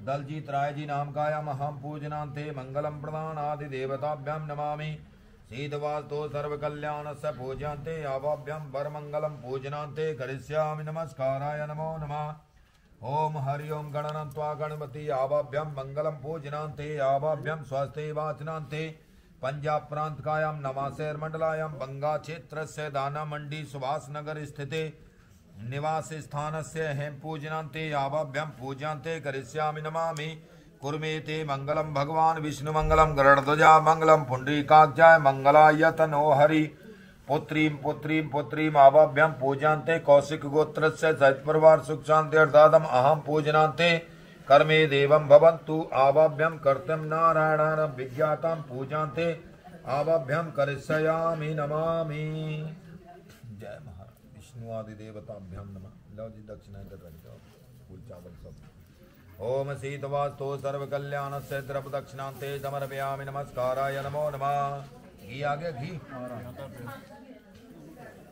दलजीत राय जी नामकायाम अहम पूजनान्ते मंगलम प्रदानादि देवताभ्यां नमामि शीतवास्तो सर्वकल्याणस्य पूज्यन्ते आवाभ्यां वरमंगलम पूजनान्ते करिष्यामि नमस्काराय नमो नमः। ओम हरि ओम गणनं त्वा गणपति आवाभ्यां मंगलम पूजनान्ते आवाभ्यां स्वस्ति वाचनान्ते पंजाब प्रांतकायां नवासेर मंडलायां बंगा क्षेत्रस्य दाना मंडी सुभाष नगर स्थिते निवास स्थानस्य हेम पूजनान्ते आवाभ्यां पूज्यन्ते करिष्यामि नमामि कुर्मेते मंगलम भगवान विष्णु मंगलम गरुड़ध्वजा मंगलम पुंडरीकाक्षाय मंगलाय तनो हरि पुत्रीं आवाभ्यां पूजन्ते कौशिक गोत्रस्य सहित परिवार सुख शांति अर्थादम अहम पूजनान्ते कर्मे देवं भवन्तु आवाभ्यां कर्तव्यं नारायणान् विज्ञातां पूजन्ते आवाभ्यां करिष्यामि नमामि। जय महाराज विष्णु आदि देवताभ्यां नमः। लो जी दक्षिणा इधर रख दो फूल चावल सब। ओम शीतवास्तो सर्वकल्याणस्य द्रव दक्षिणान्ते समर्पयामि नमस्काराय नमो नमः। घी आ गया घी।